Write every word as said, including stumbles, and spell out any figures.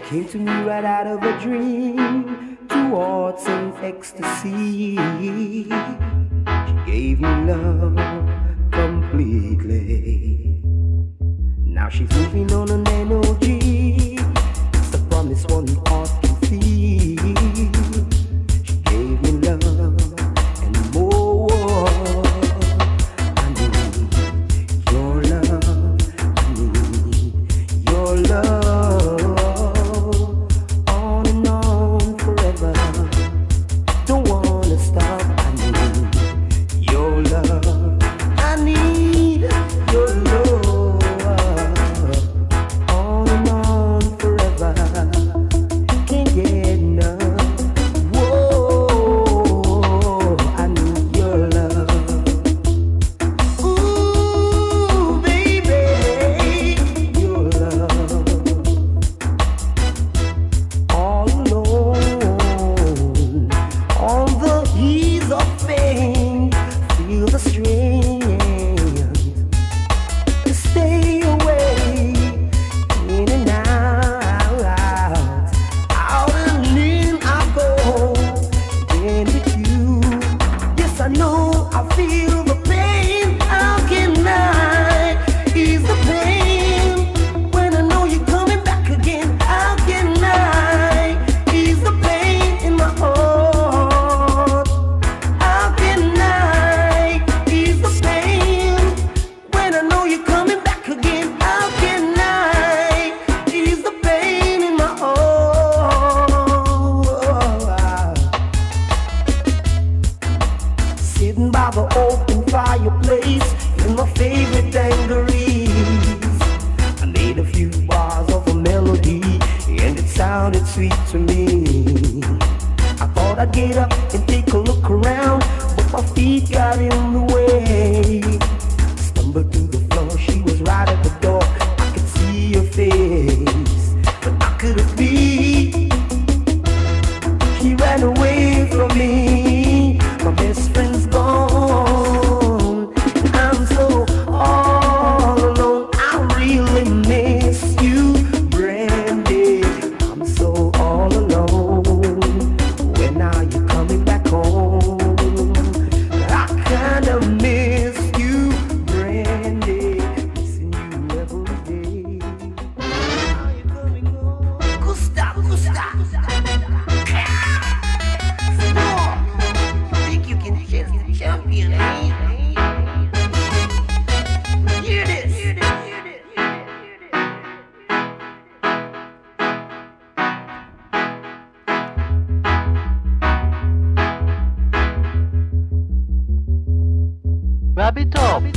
came to me right out of a dream, towards some ecstasy. She gave me love completely. Now she's moving on an energy. It's the promise one heart can feel. She gave me love and more. I need your love. I need your love. On and on forever. Don't wanna stop. I need your love. I need your love. On and on forever. Can't get enough. Whoa, I need your love. Ooh, baby, your love. All alone on the ease of fame, feel the strength to stay away, in and out, out and in I go, again with you. Yes, I know I feel the pain. How can I ease the pain when I know you're coming back again? How can I ease the pain in my heart? How can I ease the pain when I know you're coming back again? How can I ease the pain in my heart? Sitting by the open fireplace in my favorite dungarees, I made a few bars of a melody and it sounded sweet to me. I thought I'd get up and take a look around, but my feet got in the way. Stumbled to the floor, she was right at the door. I could see her face, but how could it be? She ran away from me. My best friend's gone. I'm so all alone. I really miss you, Brandy. I'm so all alone. When are you coming back home? I kinda miss you, Brandy. Missing you every day. When are you coming home? Gustav, Gustav. Think you can chase the champion, eh? Hear this. Wrap it up.